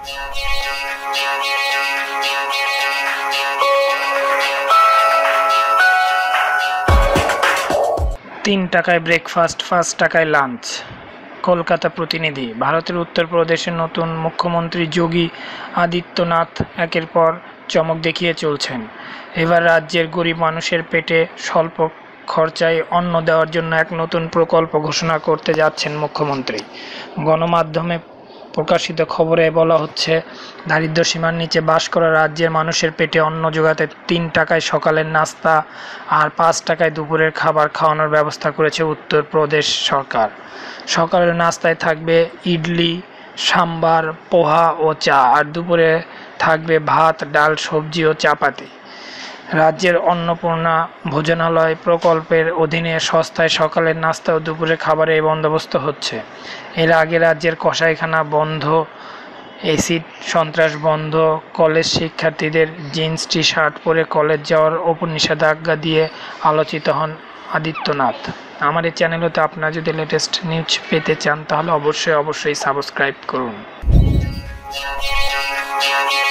টাকায় ব্রেকফাস্ট, 5 টাকায় লাঞ্চ। কলকাতা প্রতিনিধি। ভারতের উত্তরপ্রদেশের নতুন মুখ্যমন্ত্রী যোগী আদিত্যনাথ একের পর চমক দেখিয়ে চলছেন। এবার রাজ্যের গরিব মানুষের পেটে স্বল্প খরচায় অন্ন দেওয়ার জন্য এক নতুন প্রকল্প ঘোষণা করতে যাচ্ছেন মুখ্যমন্ত্রী। গণমাধ্যমে প্রকাশিত খবরে বলা হচ্ছে, দারিদ্র্যসীমার নিচে বাস করা রাজ্যের মানুষের পেটে অন্ন জোগাতে 3 টাকায় সকালের নাস্তা আর 5 টাকায় দুপুরের খাবার খাওয়ানোর ব্যবস্থা করেছে উত্তরপ্রদেশ সরকার। সকালের নাস্তায় থাকবে ইডলি, সাম্বার, পোহা ও চা, আর দুপুরে থাকবে ভাত, ডাল, সবজি ও চাপাতি। রাজ্যের অন্নপূর্ণা ভোজনালয় প্রকল্পের অধীনে সস্তায় সকালের নাস্তা ও দুপুরের খাবারের এই বন্দোবস্ত হচ্ছে। এর আগে রাজ্যের কসাইখানা বন্ধ, এসিড সন্ত্রাস বন্ধ, কলেজ শিক্ষার্থীদের জিন্স টি শার্ট পরে কলেজ যাওয়ার ওপর নিষেধাজ্ঞা দিয়ে আলোচিত হন আদিত্যনাথ। আমার এই চ্যানেলতে আপনারা যদি লেটেস্ট নিউজ পেতে চান তাহলে অবশ্যই সাবস্ক্রাইব করুন।